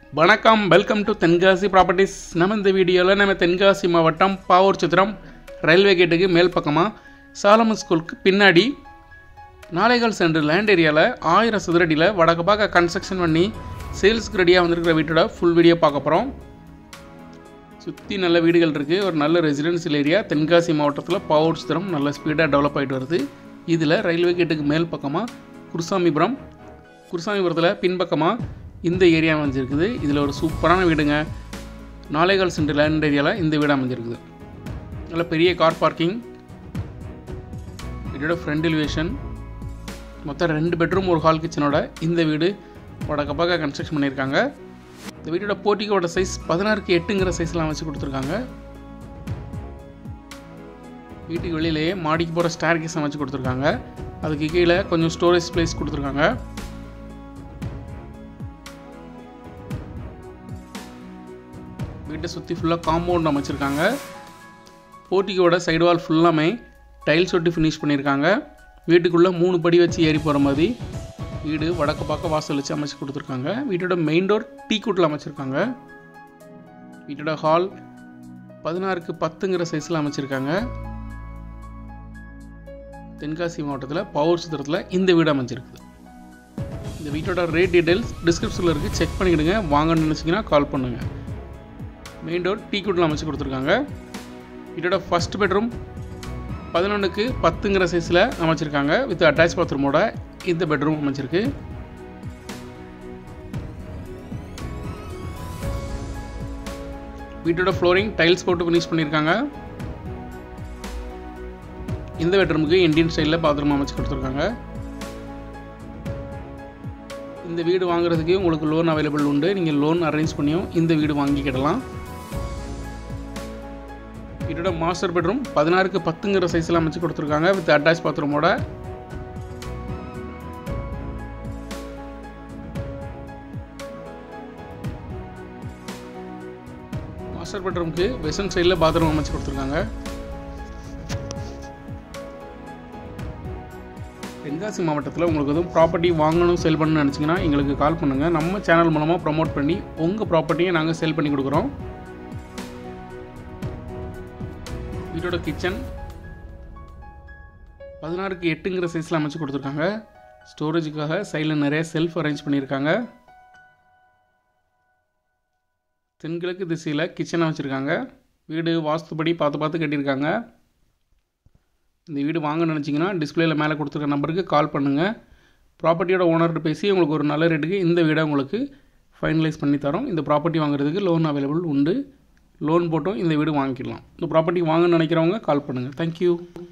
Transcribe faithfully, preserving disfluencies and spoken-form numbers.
வணக்கம், welcome to Tenkasi properties. நம்ம இந்த வீடியோவில் நம்ம தென்காசி மாவட்டம் பாவூர் சித்திரம் ரயில்வே கேட்டுக்கு மேல் பக்கமாக சாலமன் ஸ்கூலுக்கு பின்னாடி நாளைகால் சென்டர் லேண்ட் ஏரியாவில் ஆயிரம் சதுரடியில் வடக்கு பார்க்க கன்ஸ்ட்ரக்ஷன் பண்ணி சேல்ஸுக்கு ரெடியாக வந்திருக்கிற வீட்டோட ஃபுல் வீடியோ பார்க்க போகிறோம். சுற்றி நல்ல வீடுகள் இருக்குது. ஒரு நல்ல ரெசிடென்சியல் ஏரியா தென்காசி மாவட்டத்தில் பாவூர் சித்திரம் நல்ல ஸ்பீடாக டெவலப் ஆகிட்டு வருது. இதில் ரயில்வே கேட்டுக்கு மேல் பக்கமாக குருசாமிபுரம் குருசாமிபுரத்தில் பின்பக்கமாக இந்த ஏரியா அமைஞ்சிருக்குது. இதில் ஒரு சூப்பரான வீடுங்க. நாளைகால் சென்டர் லேண்ட் ஏரியாவில் இந்த வீடு அமைஞ்சிருக்குது. நல்ல பெரிய கார் பார்க்கிங், வீடோட ஃப்ரண்ட் எலிவேஷன், மொத்தம் ரெண்டு பெட்ரூம் ஒரு ஹால் கிச்சனோட இந்த வீடு வடக்கு பார்க்க கன்ஸ்ட்ரக்ஷன் பண்ணியிருக்காங்க. இந்த வீட்டோட போர்ட்டிக்கோட சைஸ் பதினாறுக்கு எட்டுங்கிற சைஸ்லாம் அமைச்சு கொடுத்துருக்காங்க. வீட்டுக்கு வெளியிலேயே மாடிக்கு போகிற ஸ்டேர் கேஸ் அமைச்சு கொடுத்துருக்காங்க. அதுக்கு கீழே கொஞ்சம் ஸ்டோரேஜ் ஸ்பேஸ் கொடுத்துருக்காங்க. வீட்டை சுற்றி ஃபுல்லாக காம்பவுண்ட் அமைச்சிருக்காங்க. போர்ட்டிக்கோட சைடு வால் ஃபுல்லாமே டைல்ஸ் ஒட்டி ஃபினிஷ் பண்ணியிருக்காங்க. வீட்டுக்குள்ளே மூணு படி வச்சு ஏறி போகிற மாதிரி வீடு வடக்கு பார்க்க வாசல் வச்சு அமைச்சு கொடுத்துருக்காங்க. வீட்டோட மெயின் டோர் டீ கூட்டில் அமைச்சிருக்காங்க. வீட்டோட ஹால் பதினாறுக்கு பத்துங்கிற சைஸில் அமைச்சிருக்காங்க. தென்காசி மாவட்டத்தில் பாவூர் சித்திரத்தில் இந்த வீடு அமைச்சிருக்குது. இந்த வீட்டோட ரேட் டீட்டெயில்ஸ் டிஸ்கிரிப்ஷனில் இருக்குது, செக் பண்ணிக்கிடுங்க. வாங்கன்னு நினச்சிங்கன்னா கால் பண்ணுங்கள். மெயின் டோர் டீ கூட்டில் அமைச்சு கொடுத்துருக்காங்க. வீட்டோட ஃபஸ்ட் பெட்ரூம் பதினொன்றுக்கு பத்துங்கிற சைஸில் அமைச்சிருக்காங்க. வித் அட்டாச் பாத்ரூமோட இந்த பெட்ரூம் அமைச்சிருக்கு. வீட்டோட ஃப்ளோரிங் டைல்ஸ் போட்டு ஃபினிஷ் பண்ணியிருக்காங்க. இந்த பெட்ரூமுக்கு இந்தியன் ஸ்டைலில் பாத்ரூம் அமைச்சு கொடுத்துருக்காங்க. இந்த வீடு வாங்குறதுக்கு உங்களுக்கு லோன் அவைலபிள் உண்டு. நீங்கள் லோன் அரேஞ்ச் பண்ணியும் இந்த வீடு வாங்கிக்கிடலாம். வீட்டோட மாஸ்டர் பெட்ரூம் பதினாறுக்கு பத்துங்கிற சைஸில் அமைச்சு கொடுத்துருக்காங்க. வித் அட்டாச் பாத்ரூமோட மாஸ்டர் பெட்ரூமுக்கு வெஸ்டர்ன் சைடில் பாத்ரூம் அமைச்சு கொடுத்துருக்காங்க. தென்காசி மாவட்டத்தில் உங்களுக்கு எதுவும் ப்ராப்பர்ட்டி வாங்கணும், சேல் பண்ணணும்னு நினச்சிங்கன்னா எங்களுக்கு கால் பண்ணுங்கள். நம்ம சேனல் மூலமாக ப்ரமோட் பண்ணி உங்கள் ப்ராப்பர்ட்டியை நாங்கள் சேல் பண்ணி கொடுக்குறோம். வீட்டோட கிச்சன் பதினாறுக்கு எட்டுங்கிற சைஸில் அமைச்சு கொடுத்துருக்காங்க. ஸ்டோரேஜுக்காக சைடில் நிறைய செல்ஃப் அரேஞ்ச் பண்ணியிருக்காங்க. தென்கிழக்கு திசையில் கிச்சன் அமைச்சிருக்காங்க. வீடு வாஸ்துபடி பார்த்து பார்த்து கட்டியிருக்காங்க. இந்த வீடு வாங்க நினச்சிங்கன்னா டிஸ்பிளேயில் மேலே கொடுத்துருக்க நம்பருக்கு கால் பண்ணுங்கள். ப்ராப்பர்ட்டியோட ஓனர்கிட்ட பேசி உங்களுக்கு ஒரு நல்ல ரேட்டுக்கு இந்த வீடை உங்களுக்கு ஃபைனலைஸ் பண்ணி தரோம். இந்த ப்ராப்பர்ட்டி வாங்குறதுக்கு லோன் அவைலபிள் உண்டு. லோன் போட்டும் இந்த வீடு வாங்கிக்கலாம். இந்த ப்ராப்பர்ட்டி வாங்கன்னு நினைக்கிறவங்க கால் பண்ணுங்கள். தேங்க்யூ.